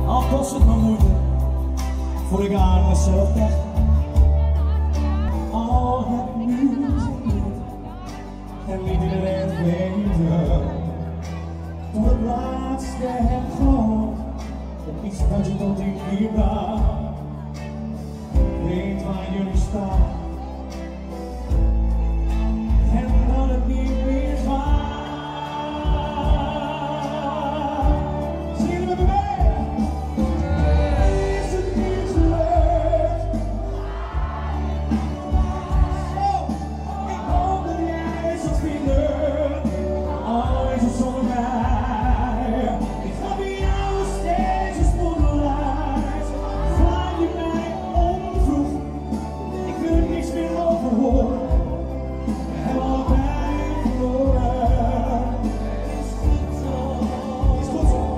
Al kost het me moeite, voor ik aan mezelf weg. Al heb ik nu gezien en niet iedereen weten. Toen het laatste heb gehoord, op iets dat je tot in hier bracht. Weet waar jullie staan en dat het niet meer gaat. Zie je met me mee? Is het niet gelukt? Oh, ik hoop dat jij zult vinden, al is het zonder mij. Ik ga bij jou steeds een spotlight. Vraag je mij onvroeg, ik wil er niks meer over horen. We hebben allebei verloren. Is goed zo. Is goed zo.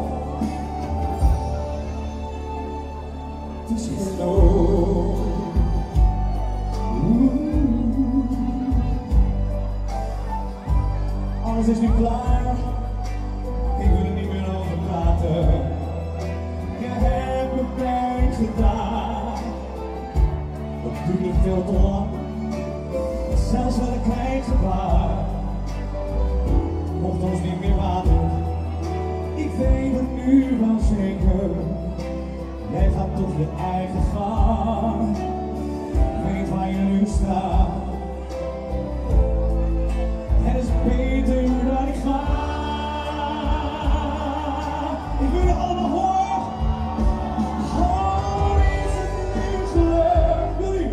Het is genoeg. Alles is nu klaar. Ik wil er niet meer over praten. Je hebt me pijn gedaan. Dat duurde veel te lang. Zelfs wel een klein gebaar mocht ons niet meer water. Ik weet het nu wel zeker. Jij gaat toch je eigen gang. Ik weet waar je nu staat. Het is beter dat ik ga. Ik wil je allemaal horen. Oh, is het nu gelukt? Jullie?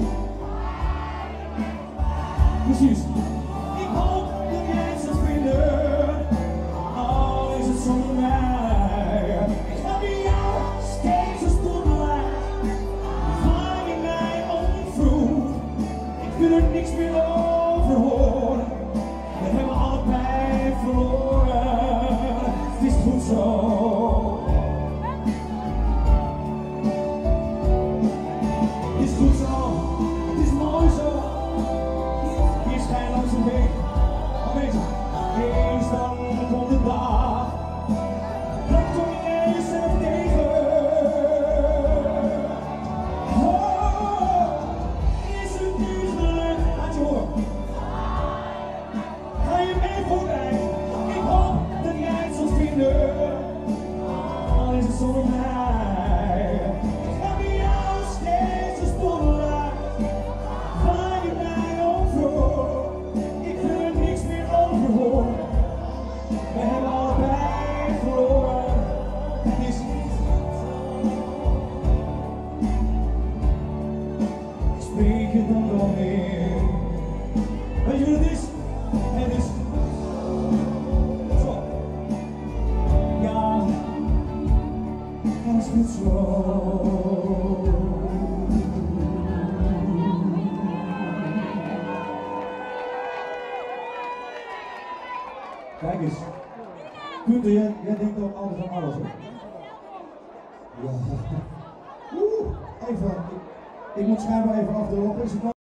Precies. Ik hoop dat jij het zult vinden, al is het zonder mij. Ik ga bij jou steeds een spotlight. Vraag je mij onvroeg, ik wil er niks meer over horen. We hebben allebei verloren. Het is goed zo. Het is goed zo. Het is mooi zo. Hier schijnt langs de weg. Aanwezig. Eens dan komt de dag. Dan kom je jezelf tegen. Oh, is het nu gelukt? Laat je horen. Ga je mee voor mij? Ik hoop dat jij het zult vinden, al is het zonder mij. Ik ga bij jou steeds een spotlight. Vraag je mij onvroeg, ik wil er niks meer over horen. We hebben allebei verloren. Het is niet zo. Ik spreek je dan wel weer. Weet je wat het is? Het is zo. Ja, het is goed zo. Kijk eens. Gunther, jij denkt ook altijd aan alles, hè? Ja. Even. Ik moet schijnbaar even afdrogen. Is het